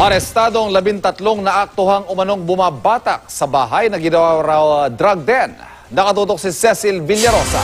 Arestado ang 13 naaktuhang umanong bumabatak sa bahay na ginawa raw drug den. Nakatutok si Cecil Villarosa.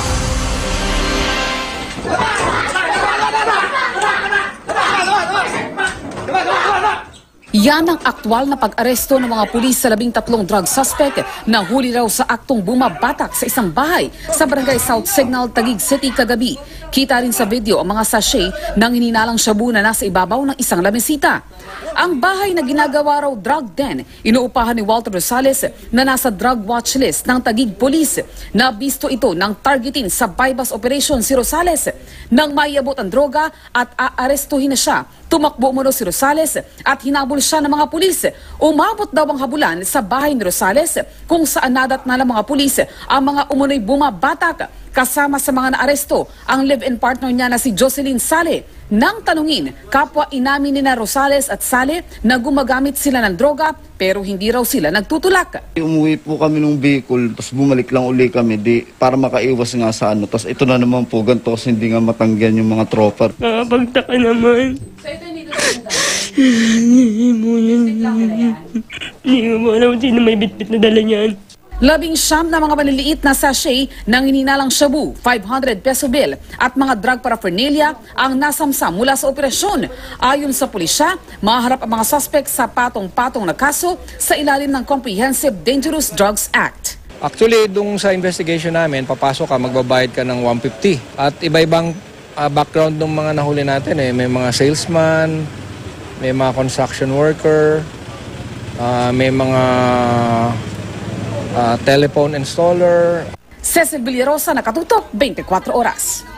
Yan ang aktwal na pag-aresto ng mga pulis sa 13 drug suspect na huli raw sa aktong bumabatak sa isang bahay sa Barangay South Signal, Taguig City kagabi. Kita rin sa video ang mga sachet ng ininalang shabu na nasa ibabaw ng isang lamesita. Ang bahay na ginagawa raw drug den, inuupahan ni Walter Rosales na nasa drug watch list ng Taguig Police. Nabisto ito ng targetin sa bypass operation si Rosales. Nang maiabot ang droga at aarestuhin na siya, tumakbo umano si Rosales at hinabol siya ng mga pulis. Umabot daw ang habulan sa bahay ni Rosales kung saan nadatna ng mga pulis ang mga umunoy bumabatak. Kasama sa mga naaresto ang live-in partner niya na si Jocelyn Sale. Nang tanungin, kapwa inamin ni na Rosales at Sale na gumagamit sila ng droga pero hindi raw sila nagtutulak. Umuwi po kami ng vehicle, tapos bumalik lang uli kami para makaiwas nga sa ano. Tapos ito na naman po, ganito kasi hindi nga matanggihan yung mga tropa. Nakapagtaka naman. So ito hindi ito Hindi ko po alam sino may bitbit na dala niyan. 19 na mga maliliit na sachet ng ininalang shabu, 500 peso bill at mga drug paraphernalia ang nasamsam mula sa operasyon. Ayon sa pulisya, maharap ang mga suspect sa patong-patong na kaso sa ilalim ng Comprehensive Dangerous Drugs Act. Actually, dung sa investigation namin, papasok ka, magbabayad ka ng 150. At iba-ibang background ng mga nahuli natin. May mga salesman, may mga construction worker, may mga telephone installer. Cecil Villarosa, Nakatutok, 24 Oras.